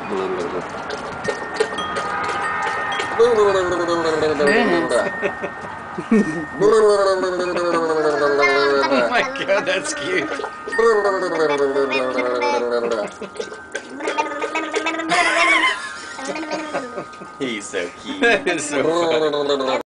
Oh my god, that's cute. He's so cute. That is so funny.